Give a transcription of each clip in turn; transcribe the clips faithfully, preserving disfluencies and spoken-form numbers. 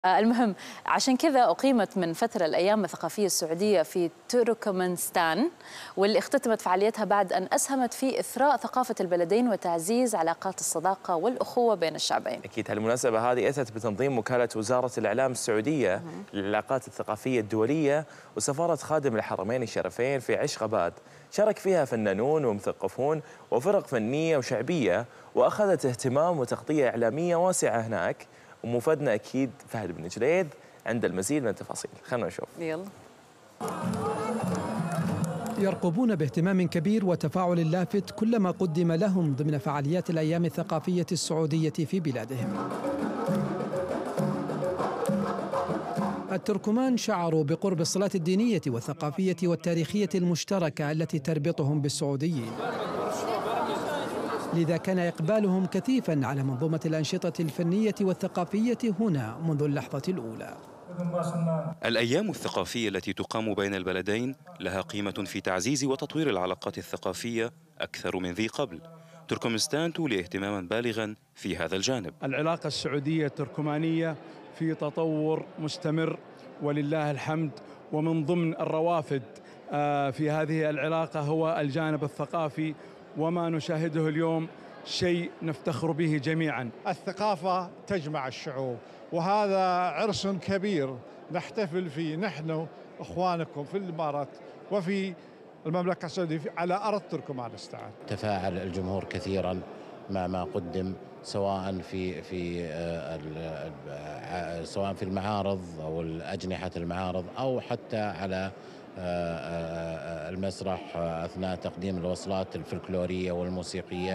المهم عشان كذا أقيمت من فترة الأيام الثقافية السعودية في تركمانستان، واللي اختتمت فعاليتها بعد أن أسهمت في إثراء ثقافة البلدين وتعزيز علاقات الصداقة والأخوة بين الشعبين. أكيد هالمناسبة هذه أتت بتنظيم وكالة وزارة الإعلام السعودية للعلاقات الثقافية الدولية وسفارة خادم الحرمين الشريفين في عشقباد. شارك فيها فنانون ومثقفون وفرق فنية وشعبية، وأخذت اهتمام وتغطية إعلامية واسعة هناك. ومفادنا أكيد فهد بن جليد عند المزيد من التفاصيل. خلنا نشوف. يلا. يرقبون باهتمام كبير وتفاعل لافت كل ما قدم لهم ضمن فعاليات الأيام الثقافية السعودية في بلادهم. التركمان شعروا بقرب الصلات الدينية والثقافية والتاريخية المشتركة التي تربطهم بالسعوديين، لذا كان إقبالهم كثيفاً على منظومة الأنشطة الفنية والثقافية هنا منذ اللحظة الأولى. الأيام الثقافية التي تقام بين البلدين لها قيمة في تعزيز وتطوير العلاقات الثقافية أكثر من ذي قبل. تركمانستان تولي اهتماماً بالغاً في هذا الجانب. العلاقة السعودية التركمانية في تطور مستمر ولله الحمد، ومن ضمن الروافد في هذه العلاقة هو الجانب الثقافي، وما نشاهده اليوم شيء نفتخر به جميعا. الثقافة تجمع الشعوب، وهذا عرس كبير نحتفل فيه نحن إخوانكم في الإمارات وفي المملكة السعودية على أرض تركمانستان. تفاعل الجمهور كثيرا مع ما قدم، سواء في في سواء في المعارض أو أجنحة المعارض أو حتى على المسرح أثناء تقديم الوصلات الفلكلورية والموسيقية.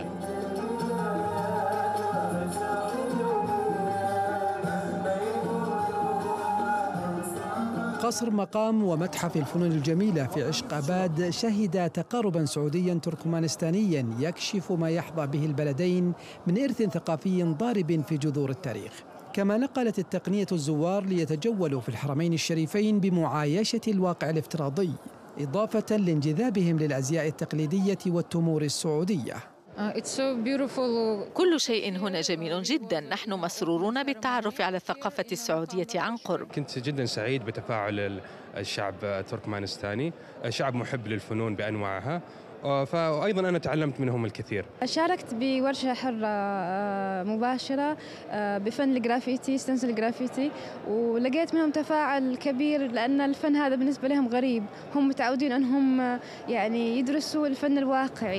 قصر مقام ومتحف الفنون الجميلة في عشقباد شهد تقاربا سعوديا تركمانستانيا يكشف ما يحظى به البلدين من إرث ثقافي ضارب في جذور التاريخ. كما نقلت التقنية الزوار ليتجولوا في الحرمين الشريفين بمعايشة الواقع الافتراضي، إضافة لانجذابهم للأزياء التقليدية والتمور السعودية. كل شيء هنا جميل جدا، نحن مسرورون بالتعرف على الثقافة السعودية عن قرب. كنت جدا سعيد بتفاعل الشعب التركمانستاني، شعب محب للفنون بأنواعها، فأيضا أنا تعلمت منهم الكثير. شاركت بورشة حرة مباشرة بفن الجرافيتي، ستنسل الجرافيتي، ولقيت منهم تفاعل كبير، لأن الفن هذا بالنسبة لهم غريب، هم متعودين أنهم يعني يدرسوا الفن الواقعي.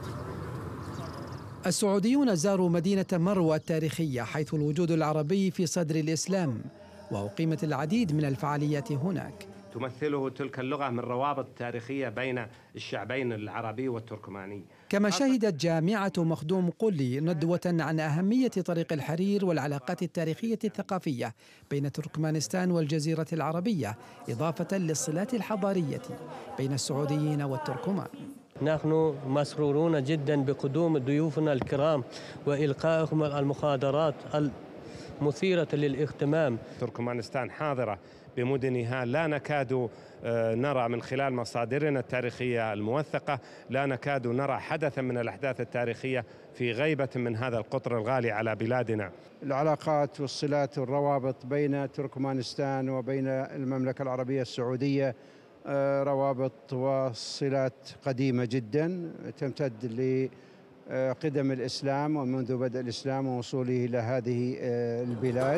السعوديون زاروا مدينة مروى التاريخية حيث الوجود العربي في صدر الإسلام، وأقيمت العديد من الفعاليات هناك. تمثله تلك اللغة من روابط تاريخية بين الشعبين العربي والتركماني. كما شهدت جامعة مخدوم قلي ندوة عن أهمية طريق الحرير والعلاقات التاريخية الثقافية بين تركمانستان والجزيرة العربية، إضافة للصلات الحضارية بين السعوديين والتركمان. نحن مسرورون جدا بقدوم ضيوفنا الكرام وإلقائهم المحاضرات المثيرة للاهتمام. تركمانستان حاضرة بمدنها، لا نكاد نرى من خلال مصادرنا التاريخية الموثقة، لا نكاد نرى حدثا من الأحداث التاريخية في غيبة من هذا القطر الغالي على بلادنا. العلاقات والصلات والروابط بين تركمانستان وبين المملكة العربية السعودية روابط وصلات قديمة جدا تمتد لقدم الإسلام ومنذ بدء الإسلام ووصوله إلى هذه البلاد.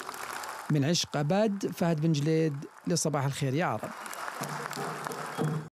من عشقباد، فهد بن جليد لصباح الخير يا عرب.